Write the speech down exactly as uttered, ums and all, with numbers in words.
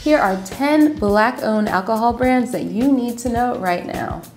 Here are ten Black-owned alcohol brands that you need to know right now.